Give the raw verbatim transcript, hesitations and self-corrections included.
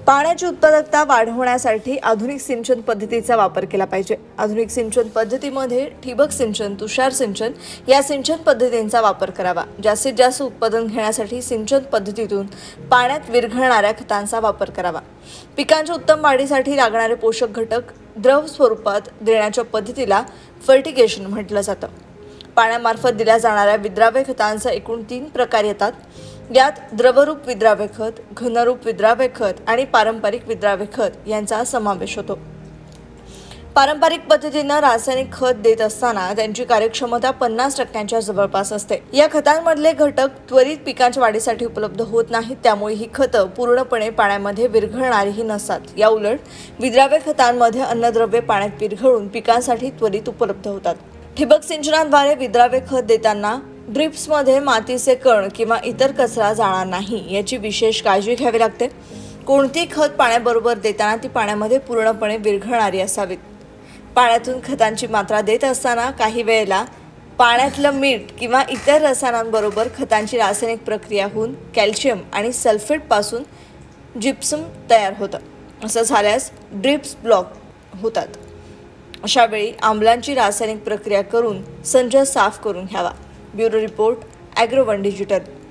पाण्याची उत्पादकता वाढवण्यासाठी आधुनिक सिंचन पद्धतीचा वापर केला पाहिजे। आधुनिक सिंचन पद्धतीमध्ये ठिबक सिंचन, तुषार सिंचन या सिंचन पद्धतींचा वापर करावा। जास्तीत जास्त उत्पादन घेण्यासाठी सिंचन पद्धतीतून पाण्यात विरघळणाऱ्या खतांचा वापर करावा। पिकांच्या उत्तम वाढीसाठी लागणारे पोषक घटक द्रव स्वरूपात देण्याच्या पद्धतीला फर्टिगेशन म्हटलं जातं। पाण्यामार्फत दिल्या जाणाऱ्या विद्राव्य खतांचा एकूण तीन प्रकार येतात। यात द्रवरूप विद्राव्य खत, घनरूप विद्राव्य खत आणि पारंपरिक विद्राव्य खत यांचा समावेश होतो। पारंपरिक पद्धतीने रासायनिक खत देत असताना त्यांची कार्यक्षमता पन्नास टक्क्यांच्या जवळपास असते। या खतांमधले घटक त्वरित पिकांच्या वाढीसाठी उपलब्ध होत नाहीत, त्यामुळे ही खतं पूर्णपणे पाण्यामध्ये विरघळणारीही नसतात। या उलट विद्राव्य खतांमध्ये अन्नद्रव्ये पाण्यात विरघळून पिकांसाठी त्वरित उपलब्ध होतात। ठिबक सिंचनाद्वारे विद्राव्य खत देताना ड्रिप्समध्ये मातीचे कण किंवा इतर कचरा जाणार नाही याची विशेष काळजी घ्यावी लागते। कोणती खत पाण्याबरोबर देताना ती पाण्यामध्ये पूर्णपणे विरघळणारी असावीत। पाण्यातून खतांची मात्रा देत असताना काही वेळेला पाण्यातलं मीठ किंवा इतर रसायनांबरोबर खतांची रासायनिक प्रक्रिया होऊन कॅल्शियम आणि सल्फेटपासून जिप्सम तयार होतं। असं झाल्यास ड्रिप्स ब्लॉक होतात। अशा वेळी आम्लांची रासायनिक प्रक्रिया करून संच साफ करून घ्यावा। Bureau report, Agrowon digital.